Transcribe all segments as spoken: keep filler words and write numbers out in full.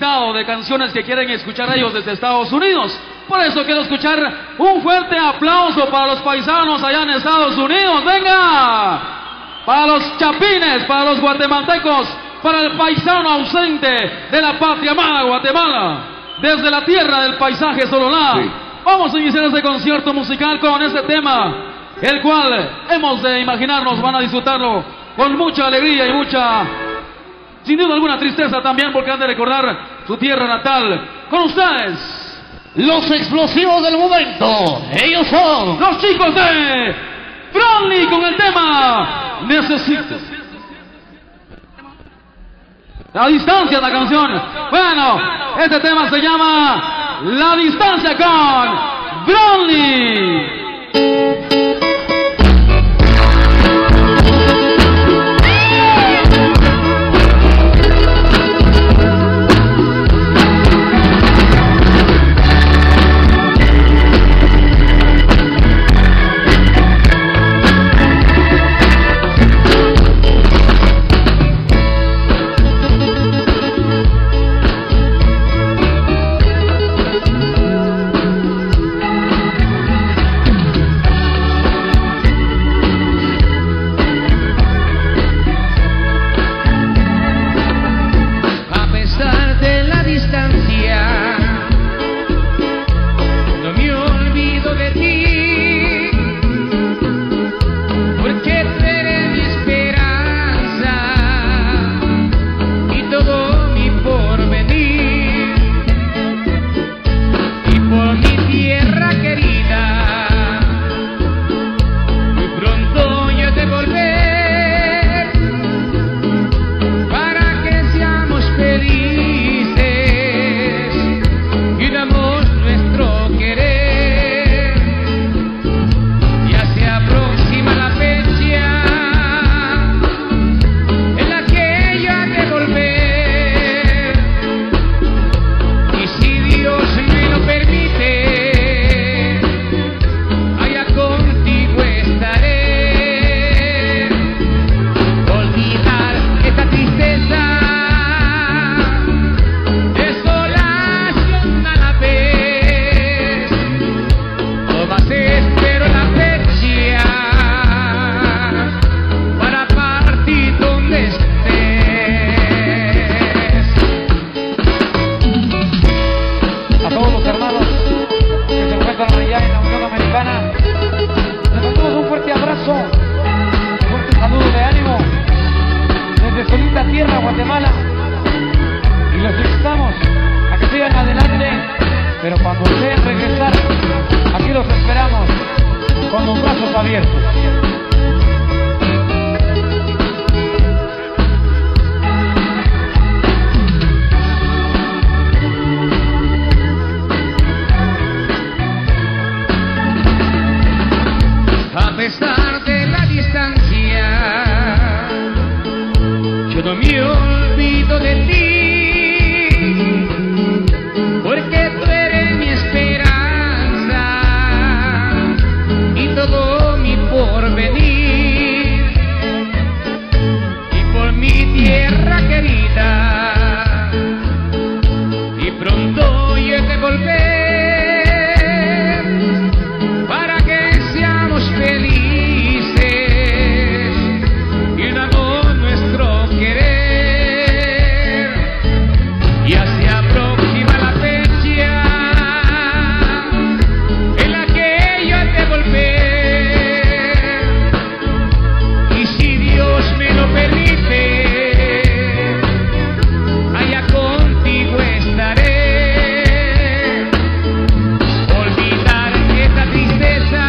listado de canciones que quieren escuchar ellos desde Estados Unidos. Por eso quiero escuchar un fuerte aplauso para los paisanos allá en Estados Unidos. ¡Venga! Para los chapines, para los guatemaltecos, para el paisano ausente de la patria amada Guatemala, desde la tierra del paisaje Sololá. Sí. Vamos a iniciar este concierto musical con este tema, el cual hemos de imaginarnos van a disfrutarlo con mucha alegría y mucha, sin duda alguna, tristeza también, porque han de recordar su tierra natal. Con ustedes, los explosivos del momento. Ellos son los chicos de Brownlee con el tema Necesito. La distancia, la canción. Bueno, este tema se llama La Distancia con Brownlee. Tierra, Guatemala, y los invitamos a que sigan adelante, pero cuando deseen regresar, aquí los esperamos con los brazos abiertos. A pesar de la distancia, yo no me olvido de ti, porque tú eres mi esperanza y todo mi porvenir, y por mi tierra querida, y pronto yo he de volver para que seamos felices y un amor nuestro querer. Ya se aproxima la fecha en la que yo he de volver, y si Dios me lo permite, allá contigo estaré. Olvidar esta tristeza,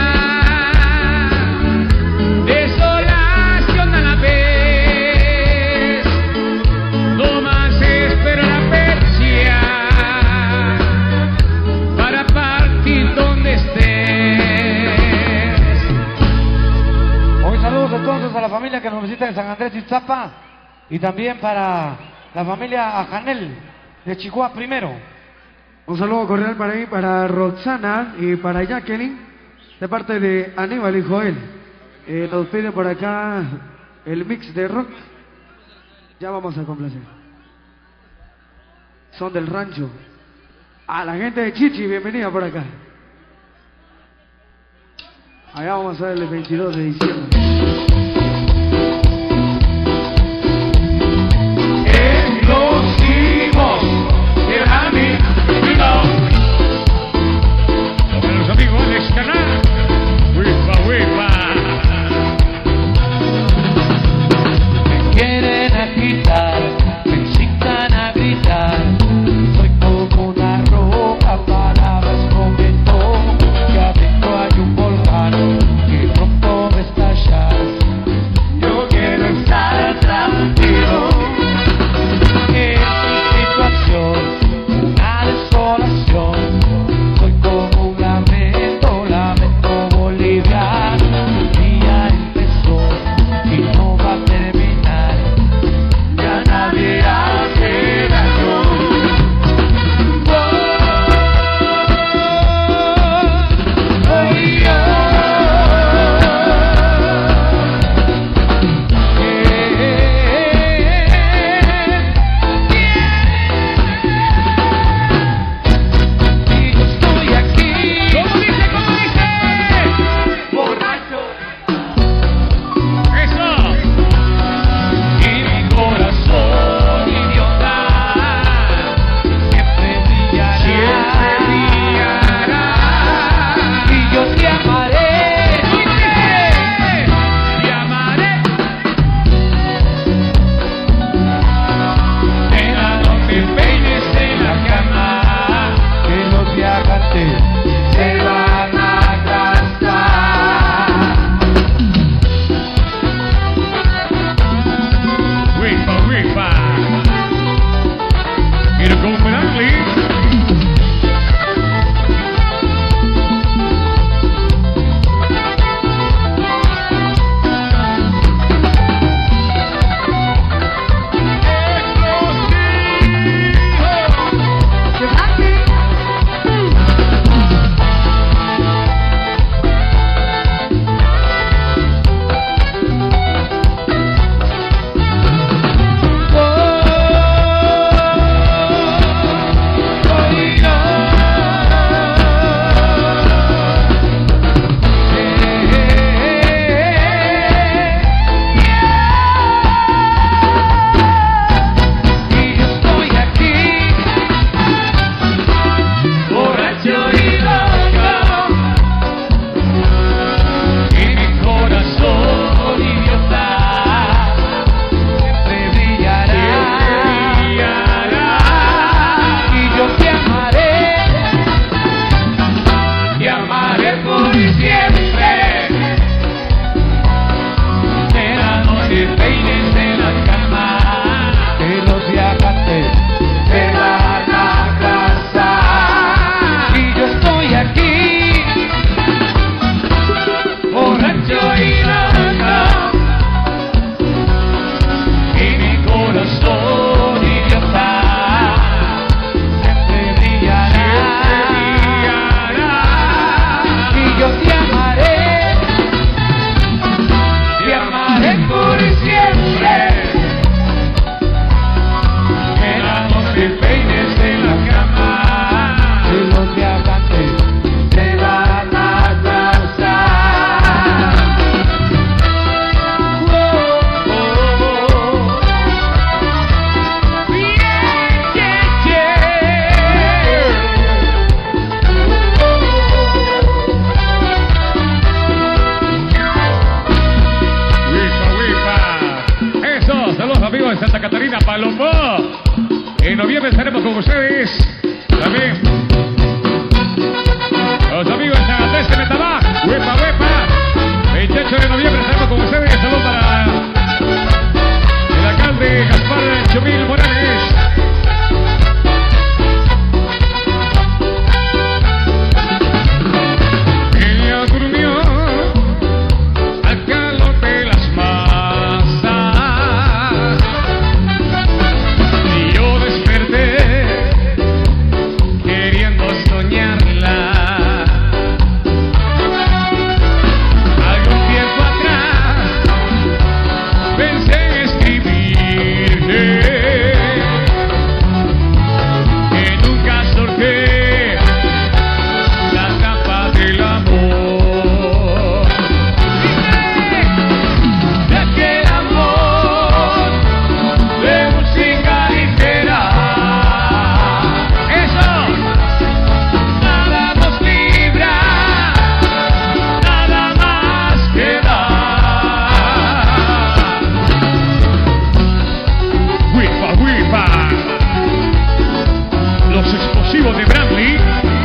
desolación a la vez, no más espero la fecha para partir donde estés. Hoy saludos entonces a la familia que nos visita en San Andrés Itzapa, y también para la familia Ajanel de Chihuahua primero. Un saludo cordial para ahí, para Roxana y para Jacqueline, de parte de Aníbal y Joel. Eh, nos pide por acá el mix de rock. Ya vamos a complacer. son del rancho. A la gente de Chichi, bienvenida por acá. Allá vamos a ver el veintidós de diciembre. Explosivos de Rami, para los amigos Alex Canal, huipa, huipa. Me quieren agitar, me incitan a gritar. Soy como una roca, palabras comentó. Que adentro hay un volcán que pronto va a estallar. Yo quiero estar tranquilo. Es mi situación, una desolación. Soy como un lamento, lamento boliviano. El día empezó y no va a terminar. Ya nadie hace daño. Oh, oh, oh. En noviembre estaremos con ustedes también. Los amigos de San Andrés de Metabá, huepa, huepa. veintiocho de noviembre estaremos con ustedes. Saludos para el alcalde Gaspar Chumil Morales. Ella durmió al calor de las masas y yo desperté queriendo soñarla. Algún tiempo atrás pensé en escribirle explosivos de Bradley.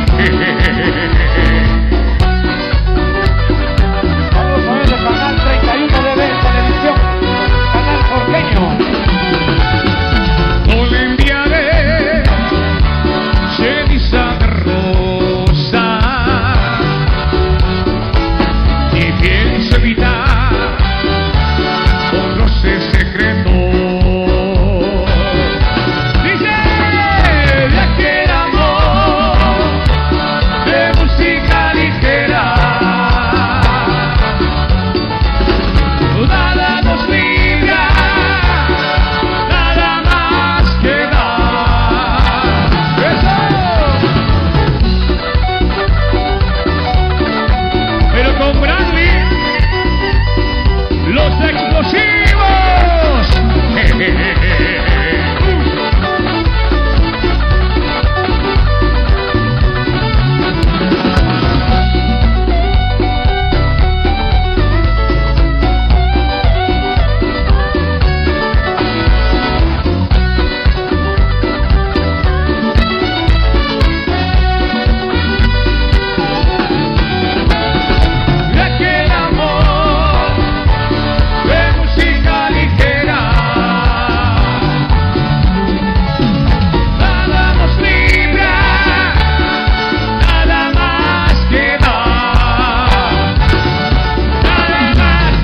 Vamos a ver el canal treinta y uno de B Televisión, canal porteño. No le enviaré ceniza de rosa y pienso evitar con roces secretos. Dice de aquel amor de música ligera, nada nos libra, nada más que dar. ¡Eso! Pero con Bradley, los explosivos. De aquel amor de música ligera, nada nos libra, nada más que dar, nada más.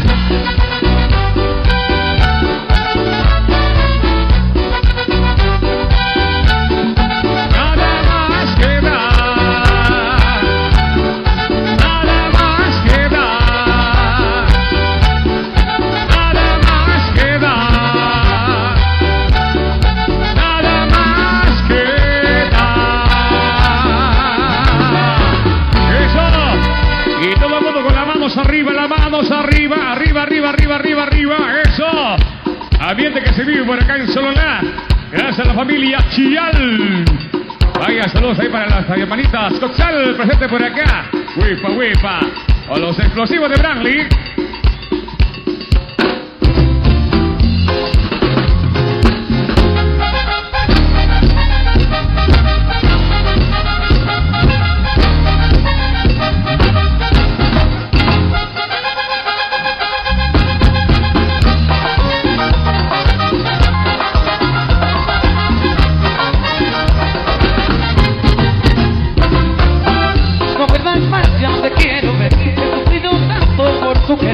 Nada más que dar, nada más que dar, nada más que dar, nada más que dar. Eso. Y todo el mundo con las manos arriba, las manos arriba, arriba, arriba, arriba, arriba, arriba. Eso. Ambiente que se vive por acá en Sololá. Gracias a la familia Chillal. Vaya, saludos ahí para las hermanitas Coxal, presente por acá. Huipa, huipa. O los explosivos de Bradley. No vuelvas más, ya no te quiero ver. He sufrido tanto por tu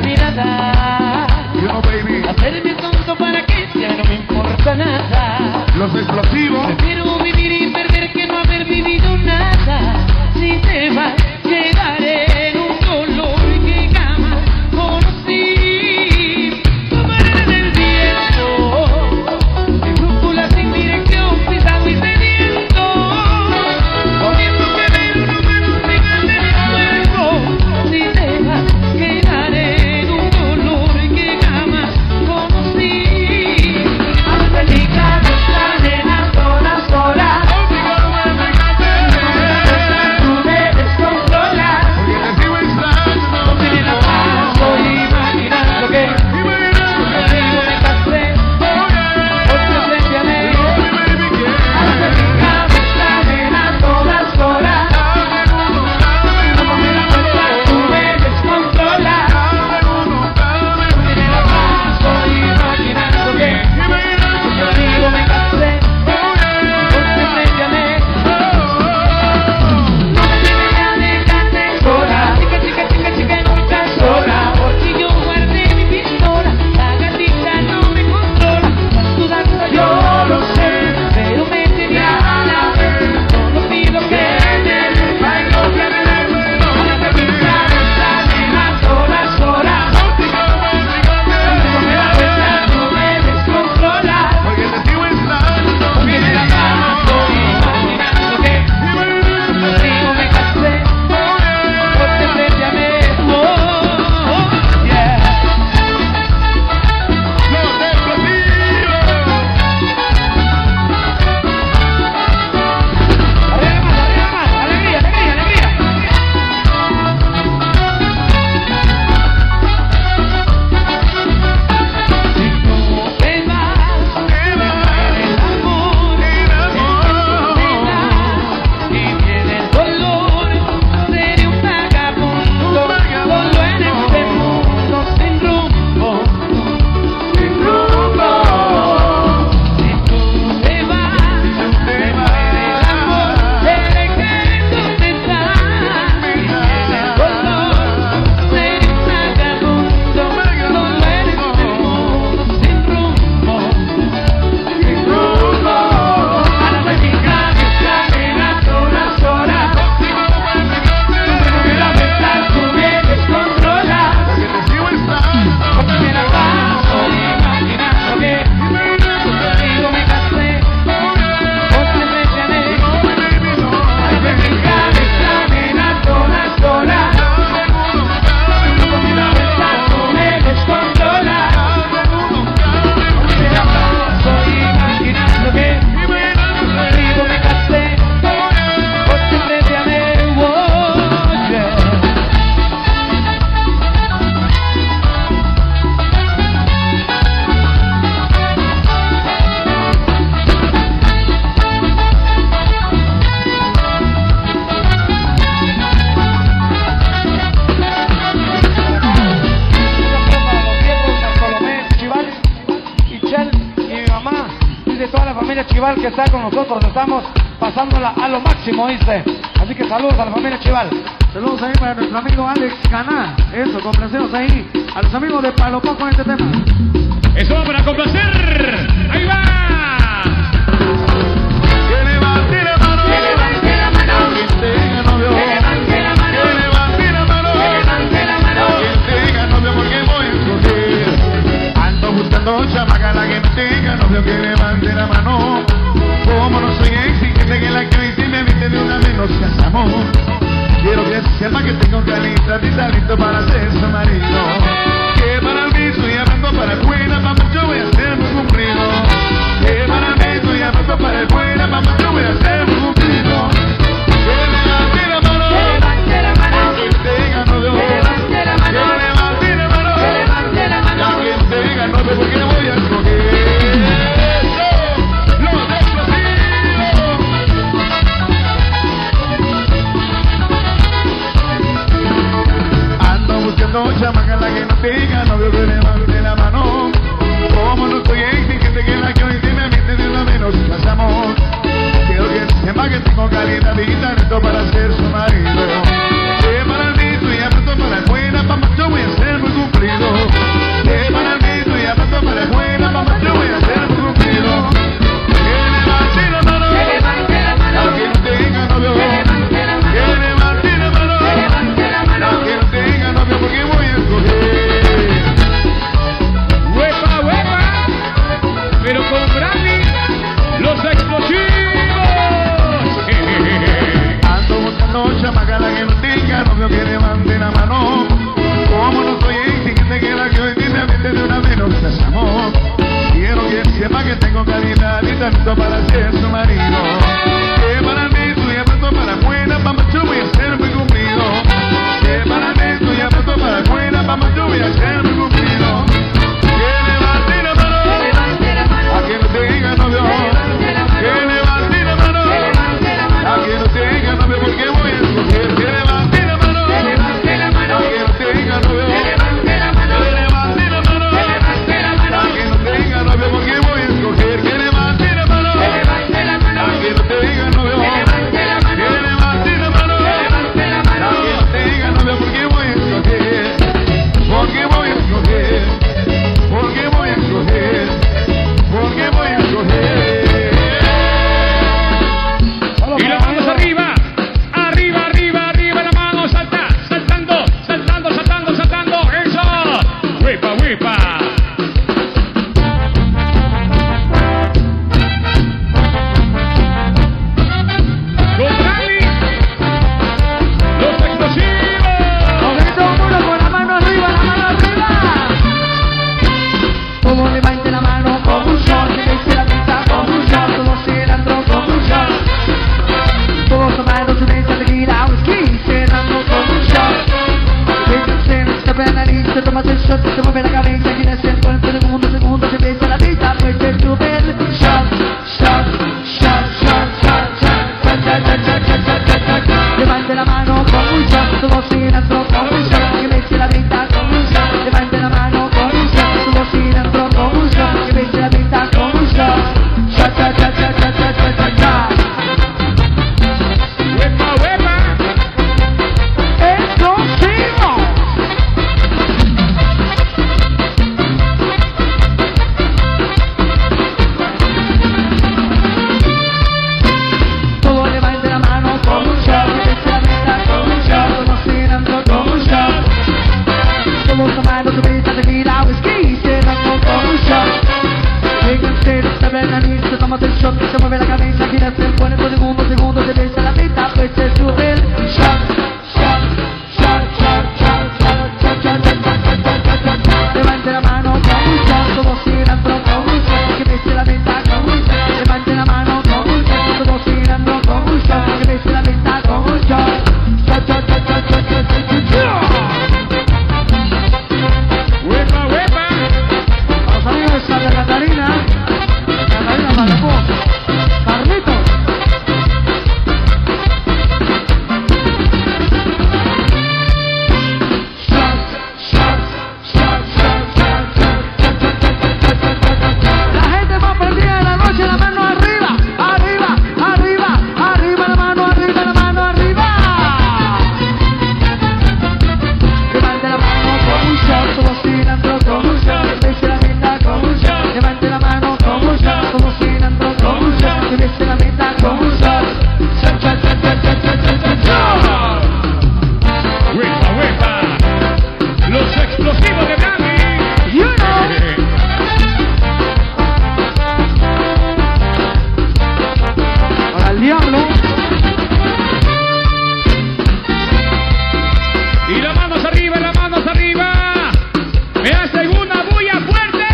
mirada. You know, baby. Hacerme tonto para que ya no me importa nada. Los explosivos. Prefiero vivir y perder que no haber vivido nada. Si te vas, quedaré en un dolor que jamás conocí. Tomaré del viento, mi brújula sin dirección, pisado y sediento. Poniendo que ver uno menos sigas de mi cuerpo. Si te vas, quedaré en un dolor que jamás conocí. Hasta mi cabeza, nena, sola, sola. Chival que está con nosotros, estamos pasándola a lo máximo, ¿viste? Así que saludos a la familia Chival. Saludos ahí para nuestro amigo Alex Caná. Eso, complacemos ahí a los amigos de Palopó con este tema. Eso va para complacer. Ahí va. Que levante la mano. Que levante la mano. Quien tenga novio. Que levante la mano. Que levante la mano. Que levante la mano. Quien tenga novio porque voy a escoger. Ando buscando chamaca la que no tenga novio, que levante la mano. Como no soy exigente que la que hice me viste de una vez nos casamos. Quiero que sepa que tengo calidad y talento para ser su marido. Que para mí estoy hablando para el buena, para mucho voy a ser muy cumplido. Que para mí estoy hablando para el buena, para mucho voy a ser muy cumplido. Que levante la mano, que levante la mano, que tenga novio, que levante la mano, que levante la mano, que levante la mano, que tenga novio porque voy a escoger. No, chamaca la que no tenga novio, que levante la mano. Como no soy exigente que la que hoy me miente de una menos casamos. Quiero que sepa que tengo calidad y talento para ser su marido. Que para mí estoy apto para el buena, para mucho voy a ser muy cumplido. se mueve la cabeza, quiere hacer por el segundo, segundo, se besa la pista, pues se sube el shot, shot, shot, shot, shot, shot, shot, shot, shot, shot, shot, shot, shot. Levante la mano con un shot, todos sin antro con un shot, que bese la pista con un shot. Levante la mano con un shot, todos sin antro con un shot, que bese la pista con un shot. Shot, shot, shot, shot, shot, shot, shot, shot, shot. ¡Huepa, huepa! ¡Explosivo! Todo levante la mano con un shot, que bese la pista con un shot, todos sin antro con un shot. Todos tomando cerveza, tequila, whisky, cenando con un shot. Vengan ustedes a ver la lista, tomamos el shot, que se mueve la cabeza, gira se pone por segundo, segundo, se besa la pista, pues se sube el shot, shot, shot, shot, shot, shot, shot, shot, shot, shot, shot, shot, shot. Levante la mano con un shot, todos sin antro con un shot, que bese la pista con un shot. Levante la mano con un shot, todos sin antro con un shot, que bese la pista con un shot. Shot, shot, shot, shot, shot, shot, shot, shot. ¡Huepa, huepa! Vamos arriba, Santa Catarina. Catarina Marapó. Carlitos. Shot, shot, shot, shot, shot, shot, shot, shot, shot, shot, shot. La gente más perdida de la noche, la mano arriba, arriba, arriba, arriba, la mano arriba, la mano arriba. Levante la mano con un shot, todos sin antro con un shot, que bese la pista con un shot. Levante la mano con un shot, todos sin antro con un shot, que bese la pista con un shot. Shot, shot, shot, shot, shot, shot, shot, shot. ¡Huepa, huepa! ¡Los explosivos de Brandy! You know. Para el diablo. Y las manos arriba, las manos arriba. Me hacen una bulla fuerte.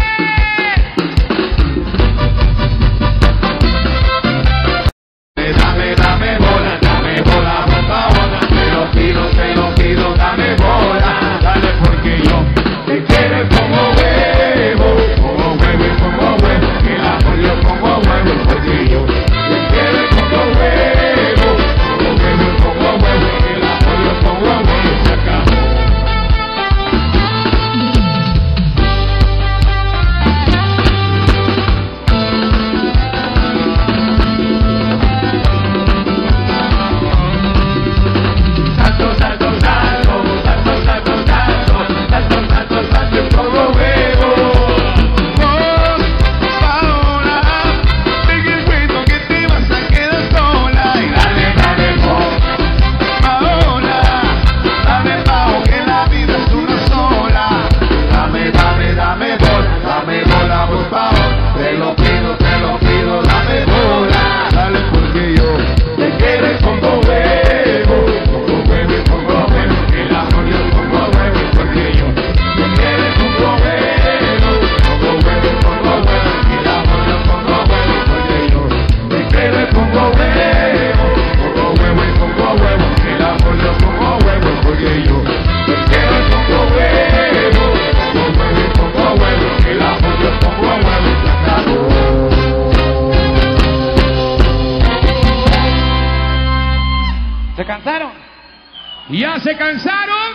Dame, dame bola, dame bola, por favor. Te lo pido, te lo pido, dame bola. Dale porque yo te quiero como huevo, como huevo y como huevo. El amor yo como huevo porque yo te quiero como huevo, como huevo y como huevo. El amor yo como huevo. Se acabó. Salto, salto, salto, salto, salto, salto, salto, salto, salto como huevo. Vos, Paola, deja el cuento que te vas a quedar sola. Y dale, dale, vos, Paola, dame pao que la vida es una sola. Dame, dame, dame bola, dame bola, por favor. Te lo pido, te lo pido, dame bola. Dale porque yo te quiero como huevo, como huevo y como huevo. El amor yo como huevo porque yo te quiero como huevo, como huevo y como huevo. El amor yo como huevo porque yo te quiero como huevo, como huevo y como huevo. El amor yo como huevo porque yo te quiero como huevo, como huevo y como huevo. El amor yo como huevo. Se acabó. ¿Se cansaron? ¿Ya se cansaron?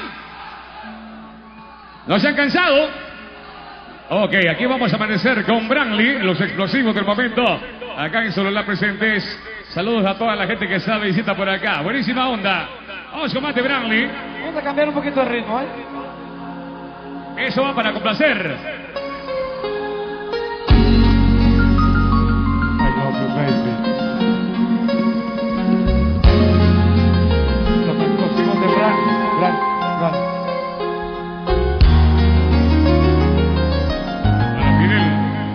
¿No se han cansado? Ok, aquí vamos a amanecer con Branly, los explosivos del momento. Acá en Sololá presentes. Saludos a toda la gente que está de visita por acá. Buenísima onda. Vamos con más de Branly. Vamos a cambiar un poquito de ritmo, ¿eh? Eso va para complacer. I love you, baby. Los explosivos de Bran, Bran, Bran. Para Fidel.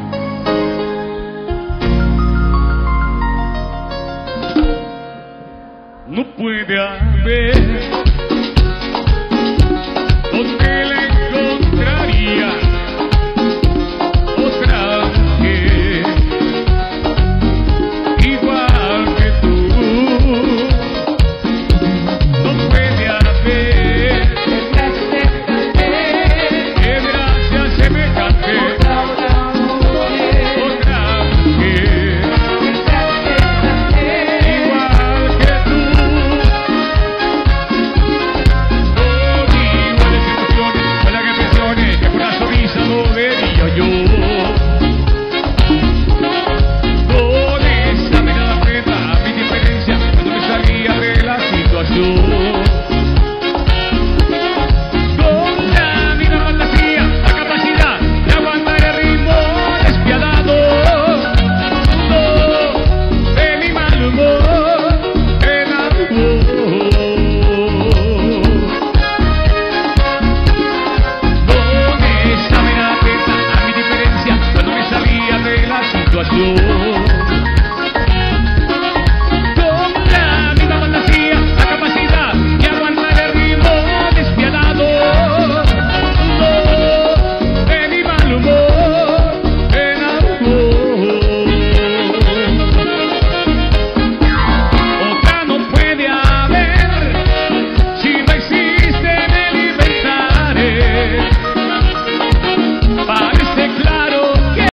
No puede haber donde la encontraría yo.